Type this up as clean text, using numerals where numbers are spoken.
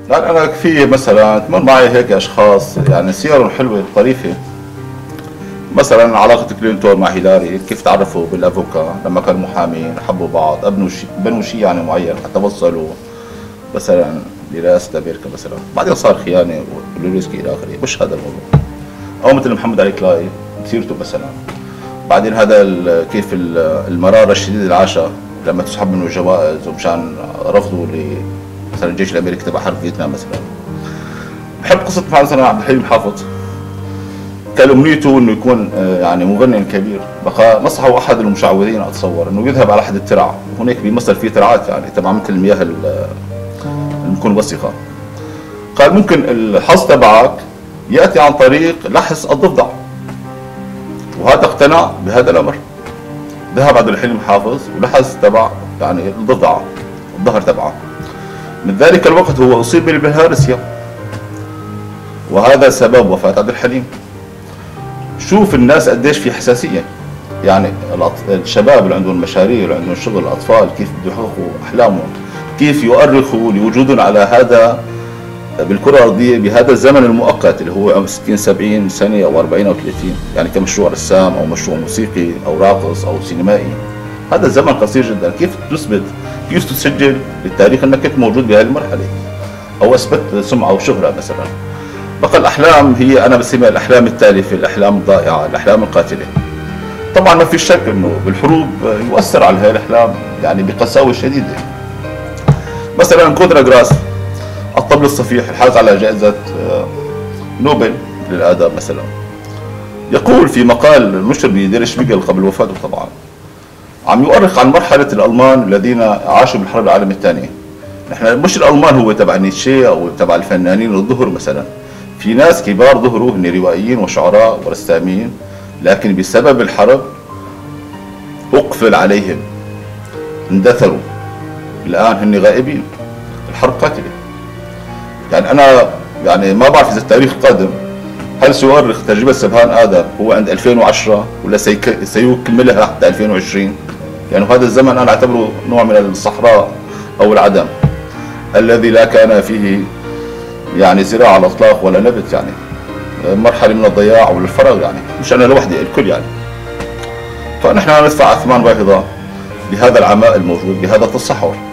يعني أنا في مثلا تمر معي هيك أشخاص يعني سيرهم حلوة طريفة. مثلا علاقة كلينتون مع هيلاري، كيف تعرفوا بالافوكا لما كانوا محامين، حبوا بعض، بنوا شيء يعني معين حتى وصلوا مثلا لرئاسة امريكا مثلا، بعدين صار خيانة ولوريسكي الى اخره، مش هذا الموضوع. او مثل محمد علي كلاي سيرته مثلا، بعدين هذا كيف المرارة الشديدة اللي عاشها لما تسحب منه جوائز ومشان رفضه مثلا الجيش الامريكي تبع حرب فيتنام مثلا. بحب قصة مثلا عبد الحليم حافظ، كان امنيته انه يكون يعني مغني كبير، بقى نصحه احد المشعوذين اتصور انه يذهب على احد الترع، وهناك بيمثل فيه ترعات يعني تبع مثل المياه اللي بتكون وسخه. قال ممكن الحظ تبعك ياتي عن طريق لحس الضفدع، وهذا اقتنع بهذا الامر. ذهب عبد الحليم حافظ ولحس تبع يعني الضفدع الظهر تبعه. من ذلك الوقت هو اصيب بالهارسيا، وهذا سبب وفاه عبد الحليم. شوف الناس قديش في حساسيه، يعني الشباب اللي عندهم مشاريع اللي عندهم شغل، الاطفال كيف بده يحققوا احلامهم، كيف يؤرخوا لوجودهم على هذا بالكره الارضيه بهذا الزمن المؤقت اللي هو 60 70 سنه او 40 او 30، يعني كمشروع رسام او مشروع موسيقي او راقص او سينمائي. هذا الزمن قصير جدا، كيف تثبت، كيف تسجل للتاريخ انك كنت موجود بهذه المرحله او اثبت سمعه وشهره مثلا. بقى الأحلام هي أنا بسميها الأحلام التالفة، الأحلام الضائعة، الأحلام القاتلة. طبعا ما في شك أنه بالحروب يؤثر على هذه الأحلام يعني بقساوة شديدة. مثلا كودرا جراس الطبل الصفيح الحاز على جائزة نوبل للآداب مثلا، يقول في مقال نشر بدير شبيغل قبل وفاته طبعا، عم يؤرخ عن مرحلة الألمان الذين عاشوا بالحرب العالمية الثانية. نحن مش الألمان هو تبع نيتشه أو تبع الفنانين الظهر مثلا، في ناس كبار ظهروا هن روائيين وشعراء ورسامين، لكن بسبب الحرب أقفل عليهم، اندثروا، الآن هن غائبين. الحرب قاتلة. يعني أنا يعني ما بعرف إذا التاريخ قادم هل سيؤرخ تجربة سبهان آدم هو عند 2010 ولا سيكملها حتى 2020؟ يعني هذا الزمن أنا أعتبره نوع من الصحراء أو العدم الذي لا كان فيه يعني زراعة على الإطلاق ولا نبت، يعني مرحلة من الضياع والفراغ، يعني مش أنا لوحدي، الكل يعني. فنحن ندفع أثمان باهظة بهذا العماء الموجود، بهذا التصحر.